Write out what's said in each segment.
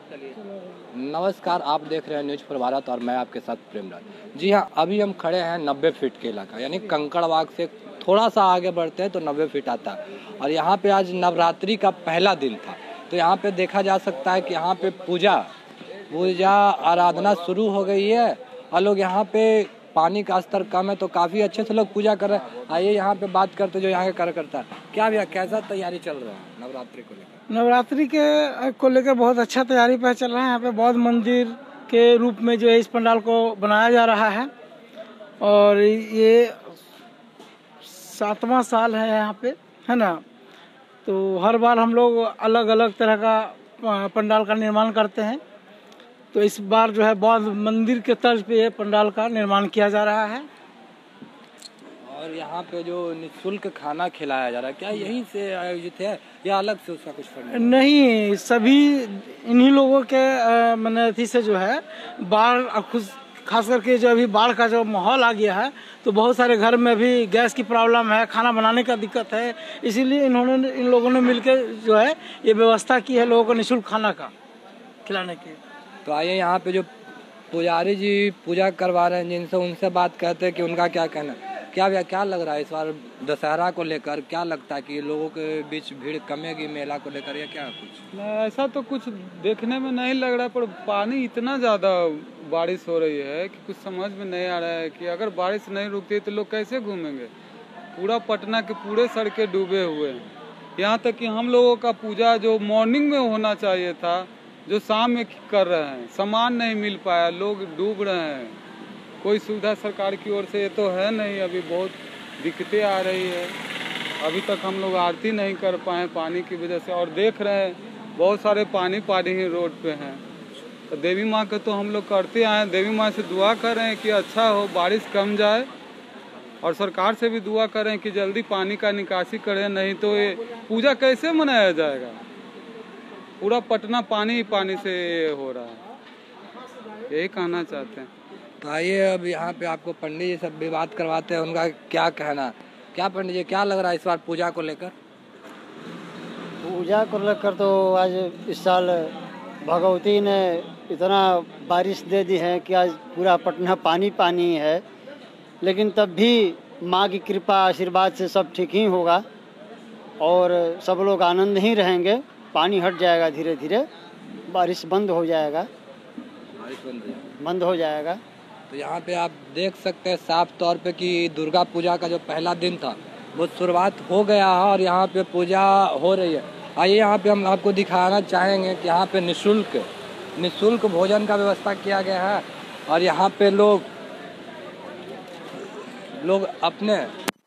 नमस्कार, आप देख रहे हैं न्यूज़ फॉर भारत और मैं आपके साथ प्रेमराज। जी हाँ, अभी हम खड़े हैं 90 फीट के इलाका यानी कंकड़बाग से थोड़ा सा आगे बढ़ते हैं तो 90 फीट आता है। और यहाँ पे आज नवरात्रि का पहला दिन था, तो यहाँ पे देखा जा सकता है कि यहाँ पे पूजा आराधना शुरू हो गई है। और लोग यहाँ पे पानी का स्तर कम है तो काफ़ी अच्छे से लोग पूजा कर रहे हैं। आइए यहाँ पे बात करते जो यहाँ के कार्यकर्ता है। क्या भैया, कैसा तैयारी चल रहा है नवरात्रि को लेकर? नवरात्रि को लेकर बहुत अच्छा तैयारी पे चल रहा है। यहाँ पे बौद्ध मंदिर के रूप में जो है इस पंडाल को बनाया जा रहा है और ये 7वां साल है यहाँ पे, है ना। तो हर बार हम लोग अलग अलग तरह का पंडाल का निर्माण करते हैं। तो इस बार जो है बौद्ध मंदिर के तर्ज पे ये पंडाल का निर्माण किया जा रहा है। और यहाँ पे जो निःशुल्क खाना खिलाया जा रहा है, क्या यहीं से आयोजित है या अलग से उसका कुछ फंड? नहीं, सभी इन्हीं लोगों के मने से जो है बाढ़, खास करके जो अभी बाढ़ का जो माहौल आ गया है तो बहुत सारे घर में भी गैस की प्रॉब्लम है, खाना बनाने का दिक्कत है। इसीलिए इन लोगों ने मिलकर जो है ये व्यवस्था की है लोगों को निःशुल्क खाना का खिलाने की। तो आइए यहाँ पे जो पुजारी जी पूजा करवा रहे हैं जिनसे, उनसे बात करते हैं कि उनका क्या कहना है। क्या भैया, क्या लग रहा है इस बार दशहरा को लेकर? क्या लगता है कि लोगों के बीच भीड़ कमेगी मेला को लेकर या क्या कुछ? ऐसा तो कुछ देखने में नहीं लग रहा है, पर पानी इतना ज़्यादा बारिश हो रही है कि कुछ समझ में नहीं आ रहा है कि अगर बारिश नहीं रुकती तो लोग कैसे घूमेंगे। पूरा पटना के पूरे सड़कें डूबे हुए हैं। यहाँ तक कि हम लोगों का पूजा जो मॉर्निंग में होना चाहिए था, जो शाम में कर रहे हैं, सामान नहीं मिल पाया, लोग डूब रहे हैं। कोई सुविधा सरकार की ओर से ये तो है नहीं। अभी बहुत दिक्कतें आ रही है। अभी तक हम लोग आरती नहीं कर पाए पानी की वजह से, और देख रहे हैं बहुत सारे पानी ही रोड पे हैं। तो देवी माँ के तो हम लोग करते आए, देवी माँ से दुआ कर रहे हैं कि अच्छा हो, बारिश कम जाए, और सरकार से भी दुआ कर रहे हैं कि जल्दी पानी का निकासी करें, नहीं तो ये पूजा कैसे मनाया जाएगा। पूरा पटना पानी से हो रहा है, यही कहना चाहते हैं। तो आइए अब यहाँ पे आपको पंडित जी सब भी बात करवाते हैं, उनका क्या कहना। क्या पंडित जी, क्या लग रहा है इस बार पूजा को लेकर? पूजा को लेकर तो आज इस साल भगवती ने इतना बारिश दे दी है कि आज पूरा पटना पानी है। लेकिन तब भी माँ की कृपा आशीर्वाद से सब ठीक ही होगा और सब लोग आनंद ही रहेंगे। पानी हट जाएगा धीरे धीरे, बारिश बंद हो जाएगा। बंद हो जाएगा। तो यहाँ पे आप देख सकते हैं साफ तौर पे कि दुर्गा पूजा का जो पहला दिन था वो शुरुआत हो गया है और यहाँ पे पूजा हो रही है। आइए यहाँ पे हम आपको दिखाना चाहेंगे कि यहाँ पे निःशुल्क भोजन का व्यवस्था किया गया है और यहाँ पे लोग अपने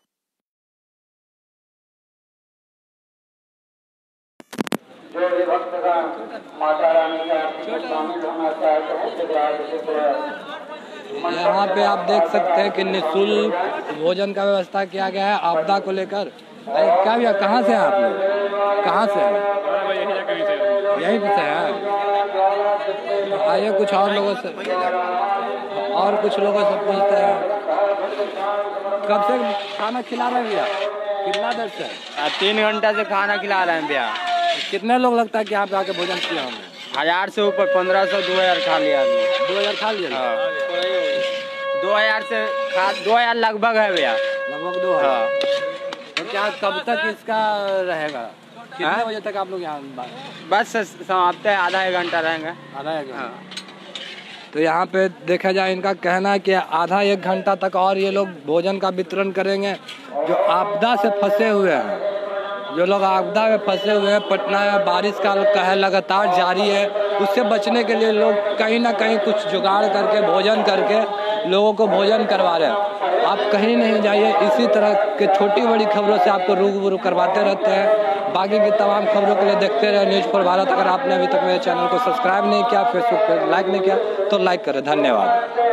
जो भी भक्तगण माता रानी का शामिल होना चाहते हैं, यहाँ पे आप देख सकते हैं कि निःशुल्क भोजन का व्यवस्था किया गया है आपदा को लेकर। क्या भैया, कहाँ से हैं आप लोग? कहाँ से हैं? यहीं पे से हैं। आइए कुछ और लोगों से पूछते हैं। कब से खाना खिला रहे हैं भैया? कितना देर से? 3 घंटा से खाना खिला रहे हैं भैया। कितने लोग लगता है कि यहाँ पे आके भोजन किया होंगे? 1000 से ऊपर, 1500, 2000 खा लिया। 2000 खा लिया? 2000 से 2000 लगभग है भैया, लगभग 2000। तो क्या कब तक इसका रहेगा? कितने बजे तक आप लोग यहाँ? बस समाप्त है, आधा 1 घंटा रहेंगे। आधा 1 घंटा। तो यहाँ पे देखा जाए, इनका कहना है कि आधा 1 घंटा तक और ये लोग भोजन का वितरण करेंगे। जो आपदा से फंसे हुए हैं, जो लोग आपदा में फंसे हुए हैं, पटना में बारिश का कहर लगातार जारी है, उससे बचने के लिए लोग कहीं ना कहीं कुछ जुगाड़ करके भोजन करके लोगों को भोजन करवा रहे हैं। आप कहीं नहीं जाइए, इसी तरह के छोटी बड़ी खबरों से आपको रूबरू करवाते रहते हैं। बाकी की तमाम खबरों के लिए देखते रहे न्यूज़ फॉर भारत। अगर आपने अभी तक मेरे चैनल को सब्सक्राइब नहीं किया, फेसबुक पर लाइक नहीं किया तो लाइक करें। धन्यवाद।